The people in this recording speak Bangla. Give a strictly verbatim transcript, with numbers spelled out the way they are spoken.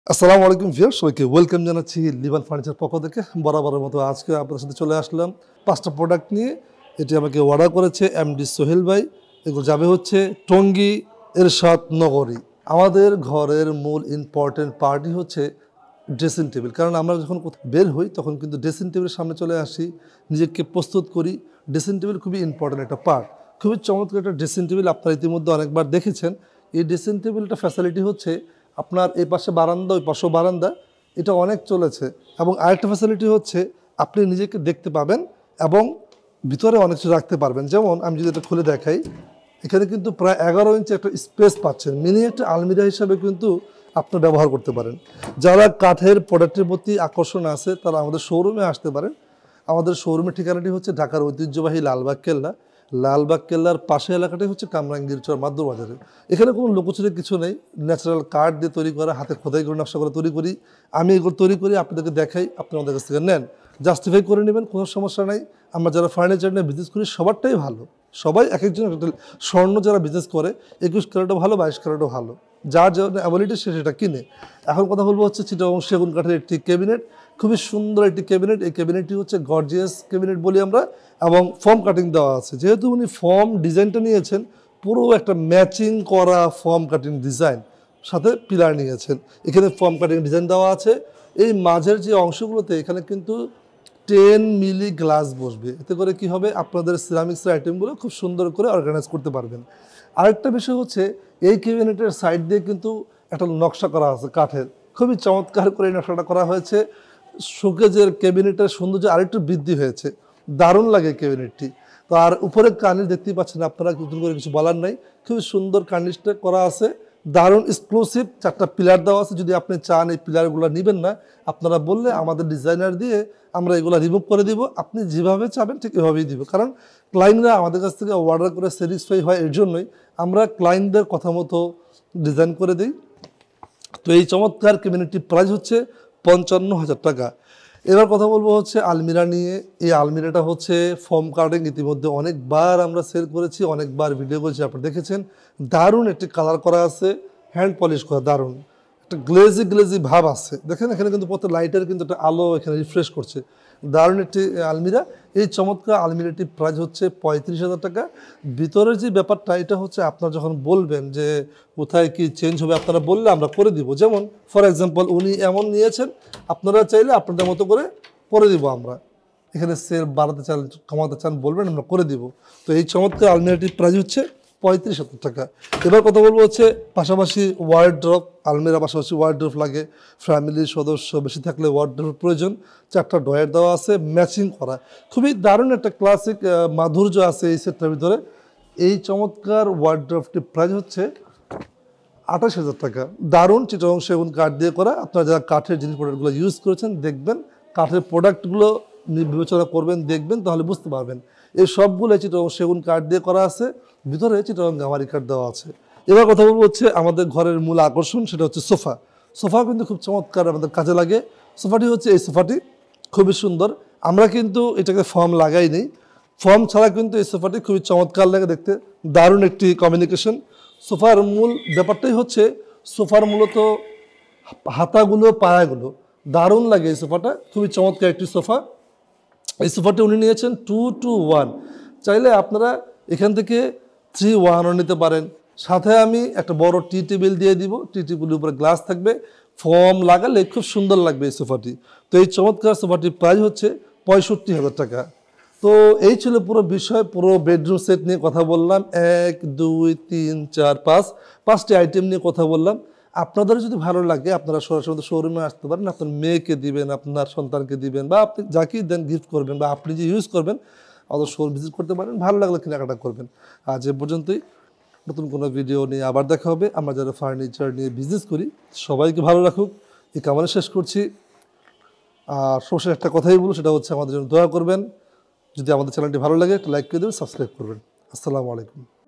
আসসালামু আলাইকুম ভিউয়ার্স, সবাইকে ওয়েলকাম জানাচ্ছি লিবান ফার্নিচার পক্ষ থেকে। বরাবরের মতো আজকে আপনাদের সাথে চলে আসলাম পাঁচটা প্রোডাক্ট নিয়ে। এটি আমাকে অর্ডার করেছে এমডি সোহেল ভাই। এগুলো যাবে হচ্ছে টঙ্গী এরশাদ নগরী। আমাদের ঘরের মূল ইম্পর্টেন্ট পার্টই হচ্ছে ড্রেসিং টেবিল, কারণ আমরা যখন কোথাও বের হই তখন কিন্তু ড্রেসিং টেবিলের সামনে চলে আসি, নিজেকে প্রস্তুত করি। ড্রেসিং টেবিল খুবই ইম্পর্টেন্ট একটা পার্ট, খুবই চমৎকার একটা ড্রেসিং টেবিল। আপনারা ইতিমধ্যে অনেকবার দেখেছেন। এই ড্রেসিং টেবিলটা ফ্যাসিলিটি হচ্ছে আপনার এই পাশে বারান্দা, ওই পাশেও বারান্দা, এটা অনেক চলেছে। এবং আরেকটা ফ্যাসিলিটি হচ্ছে আপনি নিজেকে দেখতে পাবেন এবং ভিতরে অনেক কিছু রাখতে পারবেন। যেমন আমি যদি এটা খুলে দেখাই, এখানে কিন্তু প্রায় এগারো ইঞ্চি একটা স্পেস পাচ্ছেন। মিনি একটা আলমিরা হিসাবে কিন্তু আপনি ব্যবহার করতে পারেন। যারা কাঠের প্রোডাক্টের প্রতি আকর্ষণ আছে তারা আমাদের শোরুমে আসতে পারেন। আমাদের শোরুমের ঠিকানাটি হচ্ছে ঢাকার ঐতিহ্যবাহী লালবাগ কেল্লা। লালবাগ কেল্লার পাশে এলাকাটাই হচ্ছে কামরাঙ্গীরচর মাদুর বাজারে। এখানে কোনো লুকোচুরি কিছু নেই, ন্যাচারাল কাঠ দিয়ে তৈরি করা, হাতে খোদাই করে নকশা করে তৈরি করি। আমি এগুলো তৈরি করি, আপনাদেরকে দেখাই, আপনি আমাদের কাছ থেকে নেন, জাস্টিফাই করে নেবেন, কোনো সমস্যা নাই। আমরা যারা ফার্নিচার নিয়ে বিজনেস করি সবারটাই ভালো, সবাই এক একজন একটা স্বর্ণ যারা বিজনেস করে একুশ ক্যারেটও ভালো, বাইশ ক্যারেটও ভালো, যার যখন অ্যাবিলিটি সে সেটা কিনে। এখন কথা বলবো হচ্ছে চিটাগং সেগুন কাঠের একটি ক্যাবিনেট, খুবই সুন্দর একটি ক্যাবিনেট। এই ক্যাবিনেটটি হচ্ছে গর্জিয়াস ক্যাবিনেট বলি আমরা, এবং ফর্ম কাটিং দেওয়া আছে। যেহেতু উনি ফর্ম ডিজাইনটা নিয়েছেন, পুরো একটা ম্যাচিং করা ফর্ম কাটিং ডিজাইন, সাথে পিলার নিয়েছেন। এখানে ফর্ম কাটিং ডিজাইন দেওয়া আছে। এই মাঝের যে অংশগুলোতে এখানে কিন্তু টেন মিলি গ্লাস বসবে। এতে করে কি হবে, আপনাদের সিরামিক্সের আইটেমগুলো খুব সুন্দর করে অর্গানাইজ করতে পারবেন। আরেকটা বিষয় হচ্ছে এই ক্যাবিনেটের সাইড দিয়ে কিন্তু একটা নকশা করা আছে কাঠের, খুবই চমৎকার করে এই নকশাটা করা হয়েছে। শোকেজের ক্যাবিনেটের সৌন্দর্য আরেকটু বৃদ্ধি হয়েছে, দারুণ লাগে ক্যাবিনেটটি। তো আর উপরে কার্নিশ দেখতেই পাচ্ছেন আপনারা, নতুন করে কিছু বলার নাই, খুবই সুন্দর কার্নিশটা করা আছে, দারুণ এক্সক্লুসিভ। চারটা পিলার দেওয়া আছে। যদি আপনি চান এই পিলারগুলো নেবেন না, আপনারা বললে আমাদের ডিজাইনার দিয়ে আমরা এগুলো রিমুভ করে দিব। আপনি যেভাবে চাবেন ঠিক এভাবেই দিব, কারণ ক্লায়েন্টরা আমাদের কাছ থেকে অর্ডার করে স্যাটিসফাই হয়, এর জন্যই আমরা ক্লায়েন্টদের কথা মতো ডিজাইন করে দিই। তো এই চমৎকার ক্যাবিনেটটির প্রাইস হচ্ছে পঞ্চান্ন হাজার টাকা। এবার কথা বলবো হচ্ছে আলমিরা নিয়ে। এই আলমিরাটা হচ্ছে ফর্ম কাটিং, ইতিমধ্যে অনেকবার আমরা সেল করেছি, অনেকবার ভিডিও করেছি, আপনারা দেখেছেন। দারুণ একটি কালার করা আছে, হ্যান্ড পলিশ করা, দারুণ একটা গ্লেজি গ্লেজি ভাব আছে। দেখেন এখানে কিন্তু প্রত্যেক লাইটের কিন্তু একটা আলো এখানে রিফ্রেশ করছে, দারুণ একটি আলমিরা। এই চমৎকার আলমিরাটির প্রাইস হচ্ছে পঁয়ত্রিশ হাজার টাকা। ভিতরের যে ব্যাপারটা, এটা হচ্ছে আপনারা যখন বলবেন যে কোথায় কি চেঞ্জ হবে, আপনারা বললে আমরা করে দিব। যেমন ফর এক্সাম্পল উনি এমন নিয়েছেন, আপনারা চাইলে আপনাদের মতো করে করে দিব আমরা। এখানে সেল বাড়াতে চান, কমাতে চান, বলবেন, আমরা করে দিব। তো এই চমৎকার আলমিরাটির প্রাইস হচ্ছে পঁয়ত্রিশ হাজার টাকা। এবার কথা বলবো হচ্ছে পাশাপাশি ওয়ার্ড্রপ। আলমিরা পাশাপাশি ওয়ার্ড্রপ লাগে, ফ্যামিলির সদস্য বেশি থাকলে ওয়ার্ড্রপ প্রয়োজন। চারটা ডয়ার দেওয়া আছে, ম্যাচিং করা, খুবই দারুণ একটা ক্লাসিক মাধুর্য আছে এই সেটটার ভিতরে। এই চমৎকার ওয়ার্ড্রপটির প্রাইস হচ্ছে আঠাশ হাজার টাকা। দারুণ চিটাগং সেগুন কাঠ দিয়ে করা। আপনারা যারা কাঠের জিনিস প্রোডাক্টগুলো ইউজ করেছেন দেখবেন, কাঠের প্রোডাক্টগুলো বিবেচনা করবেন, দেখবেন, তাহলে বুঝতে পারবেন। এই সবগুলো চিটাগং সেগুন কাঠ দিয়ে করা আছে, ভিতরে চিটাগং গামারি কাঠ দেওয়া আছে। এবার কথা বলবো হচ্ছে আমাদের ঘরের মূল আকর্ষণ, সেটা হচ্ছে সোফা। সোফা কিন্তু খুব চমৎকার আমাদের কাজে লাগে। সোফাটি হচ্ছে এই সোফাটি, খুবই সুন্দর। আমরা কিন্তু এটাকে ফর্ম লাগাই নেই, ফর্ম ছাড়া কিন্তু এই সোফাটি খুবই চমৎকার লাগে দেখতে, দারুণ একটি কমিউনিকেশন। সোফার মূল ব্যাপারটাই হচ্ছে সোফার মূলত হাতাগুলো, পায়াগুলো, দারুণ লাগে এই সোফাটা, খুবই চমৎকার একটি সোফা। এই সোফাটি উনি নিয়েছেন টু টু ওয়ান। চাইলে আপনারা এখান থেকে থ্রি ওয়ানও নিতে পারেন। সাথে আমি একটা বড় টি টেবিল দিয়ে দিব, টি টেবিলের উপরে গ্লাস থাকবে, ফর্ম লাগালে খুব সুন্দর লাগবে এই সোফাটি। তো এই চমৎকার সোফাটির প্রাইস হচ্ছে পঁয়ষট্টি হাজার টাকা। তো এই ছিল পুরো বিষয়, পুরো বেডরুম সেট নিয়ে কথা বললাম। এক দুই তিন চার পাঁচ পাঁচটি আইটেম নিয়ে কথা বললাম। আপনাদের যদি ভালো লাগে আপনারা সরাসরি শোরুমে আসতে পারেন, আপনার মেয়েকে দিবেন, আপনার সন্তানকে দিবেন, বা আপনি যাকেই দেন গিফট করবেন, বা আপনি যে ইউজ করবেন আমাদের শোরুম ভিজিট করতে পারেন, ভালো লাগলে কেনাকাটা করবেন। আজ এ পর্যন্তই, নতুন কোনো ভিডিও নিয়ে আবার দেখা হবে। আমরা যারা ফার্নিচার নিয়ে বিজনেস করি সবাইকে ভালো রাখুক এই কামনা শেষ করছি। আর সবশেষে একটা কথাই বলবো, সেটা হচ্ছে আমাদের জন্য দোয়া করবেন। যদি আমাদের চ্যানেলটি ভালো লাগে একটা লাইক করে দেবেন, সাবস্ক্রাইব করবেন। আসসালামু আলাইকুম।